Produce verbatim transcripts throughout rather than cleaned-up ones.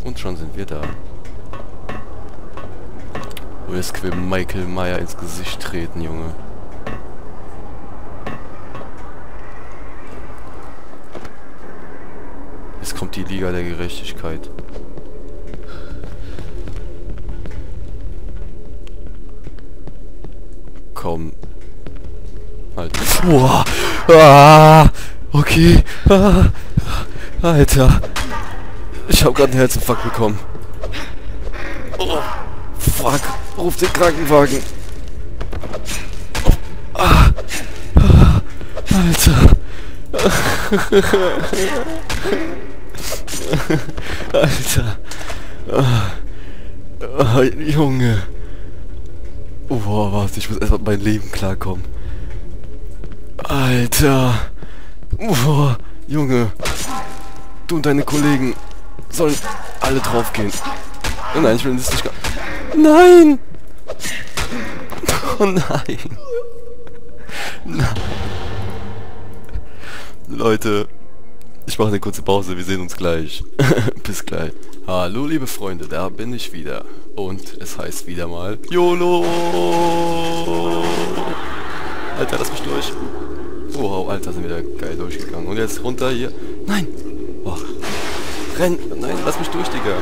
Und schon sind wir da. Und jetzt will Michael Meyer ins Gesicht treten, Junge. Jetzt kommt die Liga der Gerechtigkeit. Komm. Halt. Boah. Ah, okay. Ah, Alter. Ich hab grad einen Herzinfarkt bekommen. Oh, fuck. Ruf den Krankenwagen. Oh, ah, ah, Alter. Alter. Ah, ah, Junge. Oh, warte, ich muss erstmal mit meinem Leben klarkommen. Alter. Oh, Junge. Du und deine Kollegen sollen alle draufgehen. Oh nein, ich will das nicht... Nein! Oh nein! Nein. Leute, ich mache eine kurze Pause, wir sehen uns gleich. Bis gleich. Hallo liebe Freunde, da bin ich wieder. Und es heißt wieder mal YOLO! Alter, lass mich durch. Wow, Alter, sind wir da geil durchgegangen. Und jetzt runter hier. Nein! Oh. Renn! Nein, lass mich durch, Digga.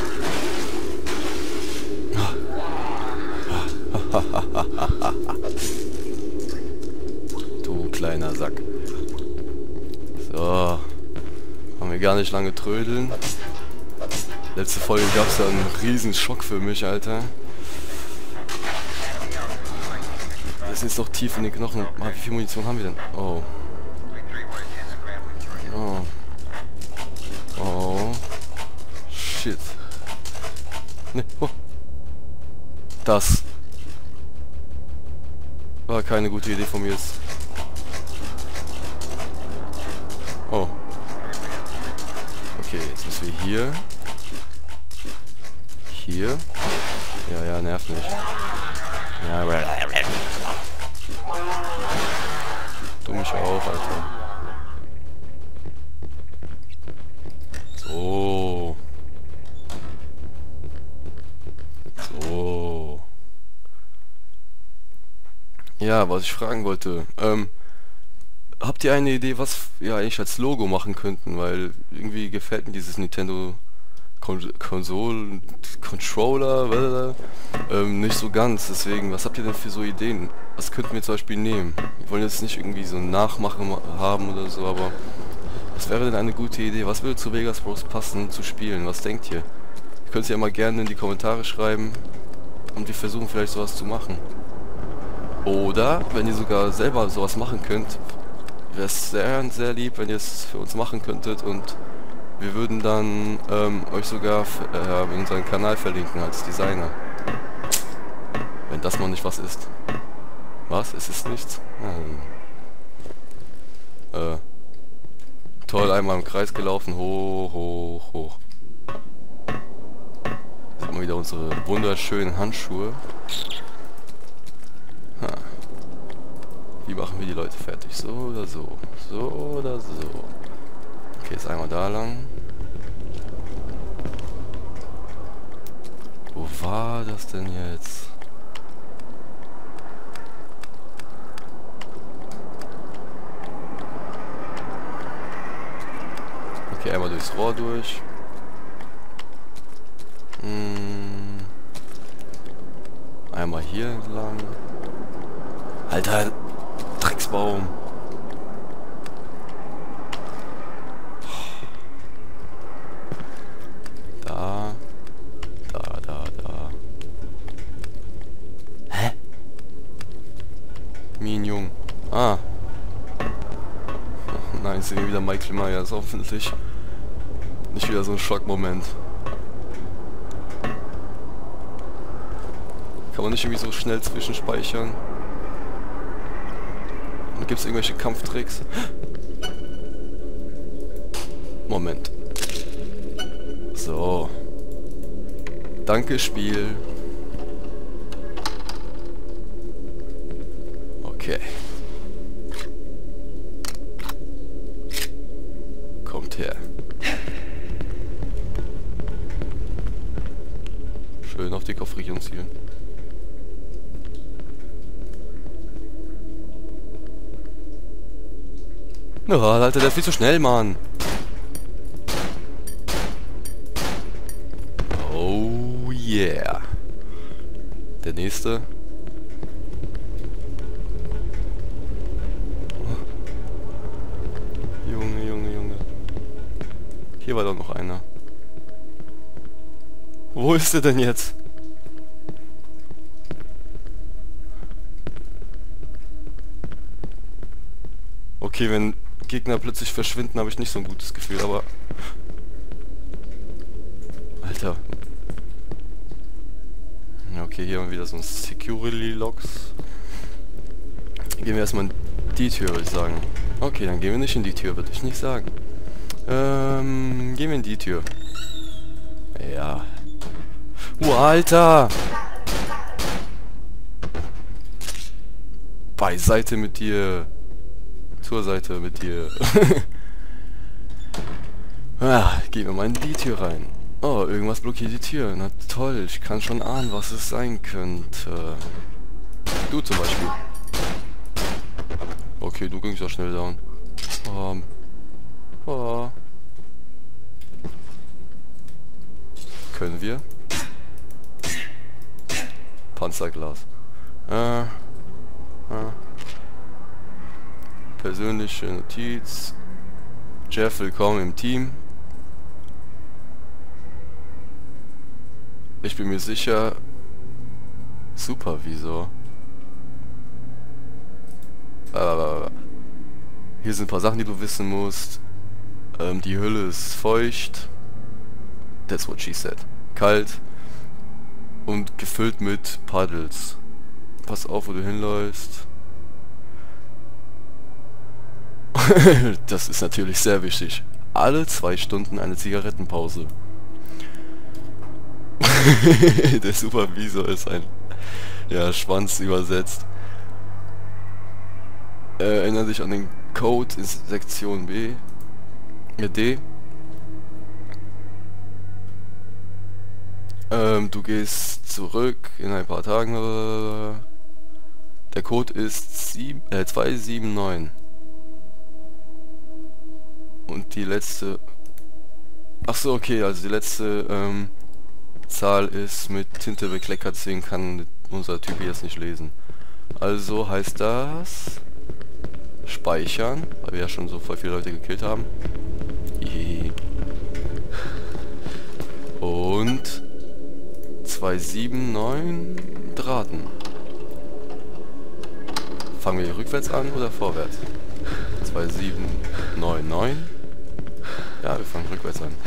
Du kleiner Sack. So. Haben wir gar nicht lange trödeln. Letzte Folge gab es ja einen riesen Schock für mich, Alter. Das ist jetzt noch tief in den Knochen. Ah, wie viel Munition haben wir denn? Oh. Oh. Oh. Shit. Ne, oh. Das war keine gute Idee von mir jetzt. Oh. Okay, jetzt müssen wir hier. Hier. Ja, ja, nervt nicht. Ja, aber... Du mich auch, Alter. So. So. Ja, was ich fragen wollte. Ähm, habt ihr eine Idee, was wir eigentlich als Logo machen könnten? Weil irgendwie gefällt mir dieses Nintendo Kon Konsole Controller ähm, nicht so ganz. Deswegen, was habt ihr denn für so Ideen? Was könnten wir zum Beispiel nehmen? Wir wollen jetzt nicht irgendwie so ein Nachmachen haben oder so, aber was wäre denn eine gute Idee? Was würde zu Vegas Bros passen zu spielen? Was denkt ihr? Ihr könnt es ja mal gerne in die Kommentare schreiben und wir versuchen vielleicht sowas zu machen. Oder, wenn ihr sogar selber sowas machen könnt, wäre es sehr, sehr lieb, wenn ihr es für uns machen könntet und wir würden dann ähm, euch sogar äh, in unseren Kanal verlinken als Designer. Wenn das noch nicht was ist. Was? Es ist nichts? Hm. Äh. Toll, einmal im Kreis gelaufen. Hoch, hoch, hoch. Sieht man wieder unsere wunderschönen Handschuhe. Ha. Wie machen wir die Leute fertig? So oder so? So oder so? Okay, jetzt einmal da lang. Wo war das denn jetzt? Okay, einmal durchs Rohr durch. Hm. Einmal hier entlang. Alter, Drecksbaum. Da. Da, da, da. Hä? Mien Jung. Ah. Nein, sehen wir wieder Michael Myers, hoffentlich. Nicht wieder so ein Schockmoment. Kann man nicht irgendwie so schnell zwischenspeichern? Und gibt es irgendwelche Kampftricks? Moment. So. Danke, Spiel. Okay. Kommt her. Schön auf die Kopfregion zielen. Na, Alter, der ist viel zu schnell, Mann. Oh yeah. Der nächste. Junge, Junge, Junge. Hier war doch noch einer. Wo ist er denn jetzt? Okay, wenn Gegner plötzlich verschwinden, habe ich nicht so ein gutes Gefühl, aber... Alter. Ja, okay, hier haben wir wieder so ein Security-Logs. Gehen wir erstmal in die Tür, würde ich sagen. Okay, dann gehen wir nicht in die Tür, würde ich nicht sagen. Ähm, gehen wir in die Tür. Ja. Oh, Alter! Beiseite mit dir. Zur Seite mit dir. Ah, gehen wir mal in die Tür rein. Oh, irgendwas blockiert die Tür. Na toll, ich kann schon ahnen, was es sein könnte. Du zum Beispiel. Okay, du gingst ja schnell down. Um. Oh. Können wir? Panzerglas. Äh. Äh. Persönliche Notiz. Jeff, willkommen im Team. Ich bin mir sicher. Supervisor. Äh, hier sind ein paar Sachen, die du wissen musst. Ähm, die Hülle ist feucht. That's what she said. Kalt. Und gefüllt mit Puddles. Pass auf, wo du hinläufst. Das ist natürlich sehr wichtig. Alle zwei Stunden eine Zigarettenpause. Der Supervisor ist ein... Ja, Schwanz übersetzt. Äh, erinnere dich an den Code in Sektion B. Ja, D. Ähm, du gehst zurück in ein paar Tagen. Der Code ist äh, zwei sieben neun. Und die letzte... Ach so, okay, also die letzte ähm, Zahl ist mit Tinte bekleckert, deswegen kann unser Typ jetzt nicht lesen. Also heißt das... Speichern, weil wir ja schon so voll viele Leute gekillt haben. Jehe. Und... zwei sieben neun Drahten. Fangen wir hier rückwärts an oder vorwärts? zwei sieben neun neun. Ja, wir fangen rückwärts an.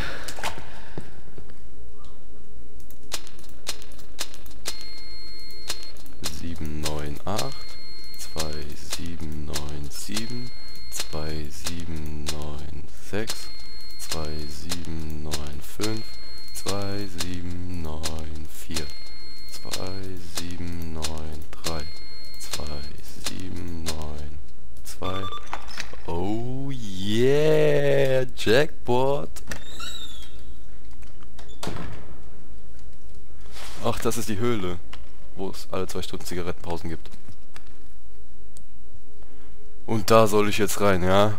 sieben neun acht, zwei sieben neun sieben, zwei sieben neun sechs, zwei sieben neun fünf, zwei sieben neun vier, zwei sieben neun drei, zwei sieben neun zwei. Oh yeah, Jackpot. Ach, das ist die Höhle, wo es alle zwei Stunden Zigarettenpausen gibt. Und da soll ich jetzt rein, ja?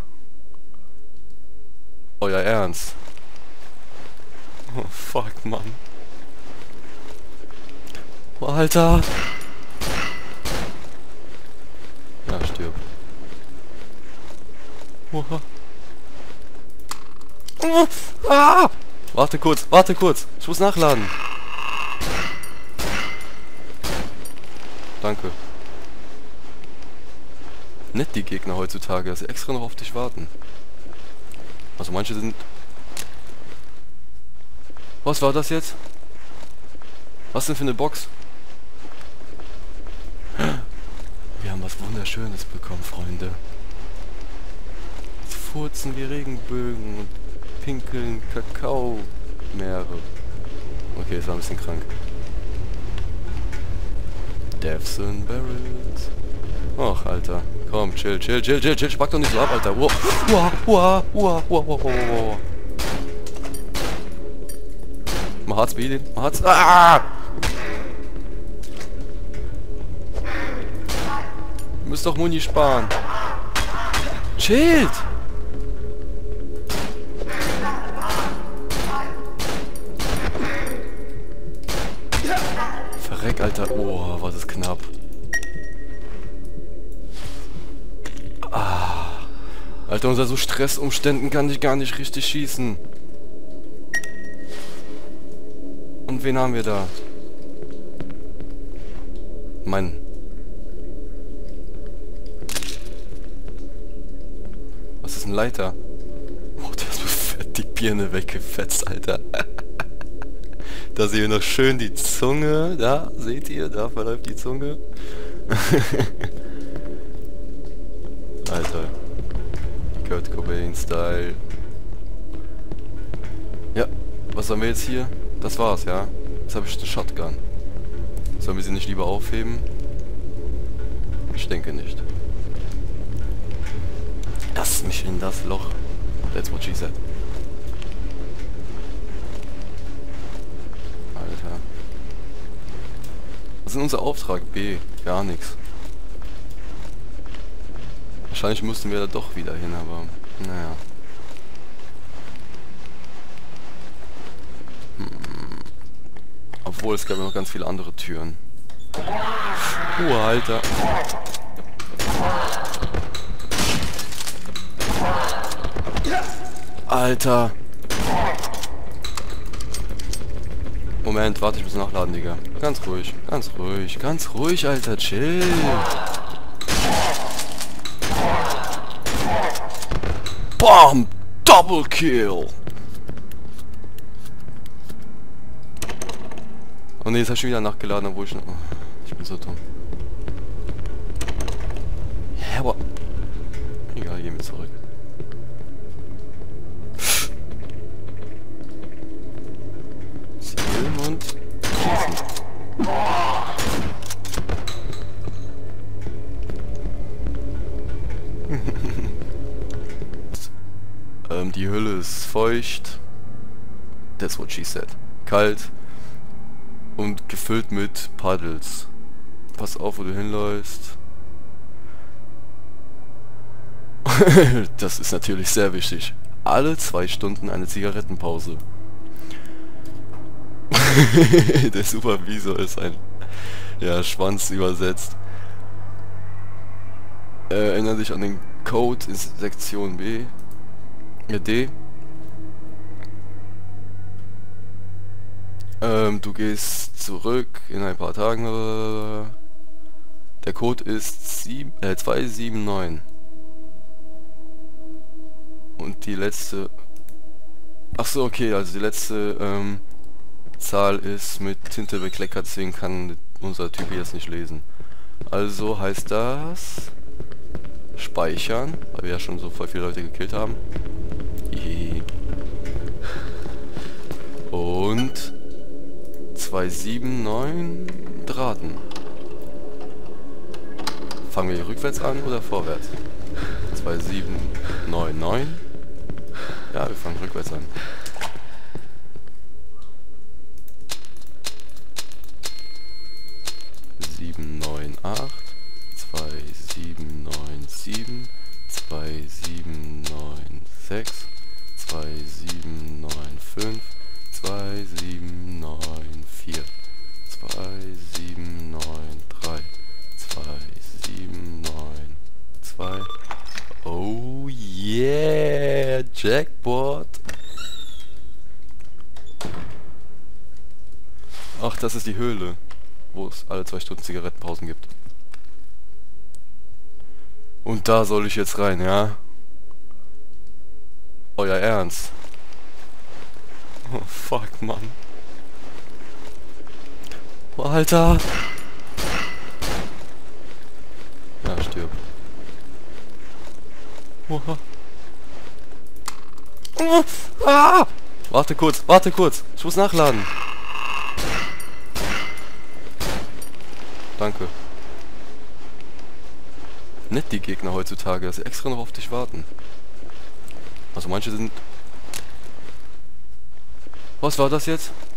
Euer Ernst? Oh fuck, Mann. Oh, Alter. Ja, stirb. Oha. Oh, ah! Warte kurz, warte kurz. Ich muss nachladen. Danke. Nett die Gegner heutzutage, dass sie extra noch auf dich warten. Also manche sind... Was war das jetzt? Was denn für eine Box? Wir haben was Wunderschönes bekommen, Freunde. Jetzt furzen wir Regenbögen und pinkeln Kakaomeere. Okay, das war ein bisschen krank. Deaths and Barrels. Och, Alter. Komm, chill, chill, chill, chill, chill. Spack doch nicht so ab, Alter. Wow, wow, wow, wow, wow, wow, wow. Mahat's Speed. Mahat's... Ah! Müsst doch Muni sparen. Chillt! Verreck, Alter. Oh, was ist knapp. Ah. Alter, unter so Stressumständen kann ich gar nicht richtig schießen. Und wen haben wir da? Mann. Was ist ein Leiter? Oh, der ist so fett die Birne weggefetzt, Alter. Da sehen wir noch schön die Zunge. Da, seht ihr? Da verläuft die Zunge. Alter. Kurt Cobain-Style. Ja, was haben wir jetzt hier? Das war's, ja? Jetzt habe ich eine Shotgun. Sollen wir sie nicht lieber aufheben? Ich denke nicht. Lass mich in das Loch. That's what she said. Alter. Was ist denn unser Auftrag? B. Gar nichts. Wahrscheinlich müssten wir da doch wieder hin, aber... Naja. Hm. Obwohl, es gab ja noch ganz viele andere Türen. Oh, Alter. Alter. Moment, warte, ich muss nachladen, Digga. Ganz ruhig, ganz ruhig, ganz ruhig, Alter, chill. Bam! Double Kill! Oh ne, jetzt hab ich schon wieder nachgeladen, obwohl ich noch... Oh, ich bin so dumm. Ja, aber... Egal, gehen wir zurück. Zielen und... schießen. ähm, die Hülle ist feucht. That's what she said. Kalt. Und gefüllt mit Puddles. Pass auf, wo du hinläufst. Das ist natürlich sehr wichtig. Alle zwei Stunden eine Zigarettenpause. Der Supervisor ist ein... Ja, Schwanz übersetzt. Äh, erinnere dich an den Code in Sektion B. Ja, D. Ähm, du gehst zurück in ein paar Tagen. Äh, der Code ist sieben, äh, zwei sieben neun. Und die letzte... Ach so, okay, also die letzte ähm, Zahl ist mit Tinte bekleckert, deswegen kann unser Typ jetzt nicht lesen. Also heißt das... Speichern, weil wir ja schon so voll viele Leute gekillt haben. Hihi. Und... zwei sieben neun Drahten. Fangen wir hier rückwärts an oder vorwärts? zwei sieben neun neun. Ja, wir fangen rückwärts an. sieben neun acht, zwei sieben neun sieben, zwei sieben neun sechs, zwei sieben neun fünf, zwei sieben neun vier, zwei sieben neun drei, zwei sieben neun zwei. Oh yeah, Jackpot. Ach, das ist die Höhle, wo es alle zwei Stunden Zigarettenpausen gibt. Und da soll ich jetzt rein, ja? Euer Ernst? Oh fuck, Mann. Oh, Alter. Ja, stirb. Oh. Oh. Ah. Warte kurz, warte kurz. Ich muss nachladen. Danke. Nett die Gegner heutzutage, dass sie extra noch auf dich warten. Also manche sind... Was war das jetzt?